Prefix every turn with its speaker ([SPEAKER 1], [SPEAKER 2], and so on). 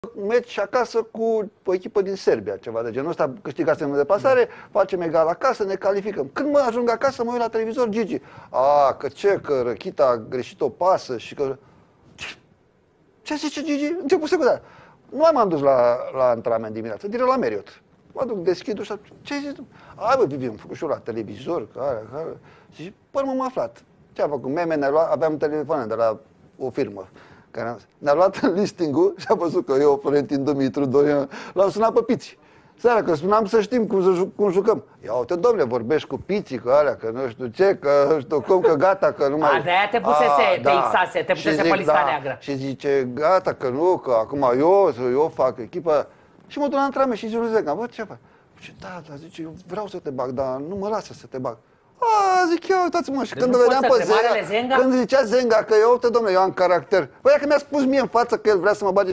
[SPEAKER 1] meci acasă cu o echipă din Serbia, ceva de genul ăsta, câștigasem în deplasare, facem egal acasă, ne calificăm. Când mă ajung acasă, mă uit la televizor, Gigi. Că Răchita a greșit o pasă și că... Ce zice Gigi? Începuse cu dat. Nu m-am dus la antrenament dimineața, direct la Marriott. Mă duc, deschid ușa, ce zici tu? Bă, Vivi, am făcut și eu la televizor, care. Și până m-am aflat. Ce am făcut? Meme, ne-a luat, aveam telefoane de la o firmă. Ne-a luat listing-ul și a văzut că eu, Florentin Dumitru, l-am sunat pe Piți. Seara, că spuneam să știm cum jucăm. Ia uite, domnule, vorbești cu Piții, că alea, că nu știu ce, că nu știu cum, că gata, că nu mai...
[SPEAKER 2] de-aia te pusese pe Xase, te pusese pe lista neagră.
[SPEAKER 1] Și zice, gata, că nu, că acum eu fac echipă. Și mă duc la antrenament și zice lui Zenga, bă, ce faci? Zice, da, zice, eu vreau să te bag, dar nu mă lasă să te bag. Zic eu, uitați-mă, și când vedeam pe Zenga, când zicea Zenga că eu, uite, domnule, eu am caracter. Băi, că mi-a spus mie în față că el vrea să mă bage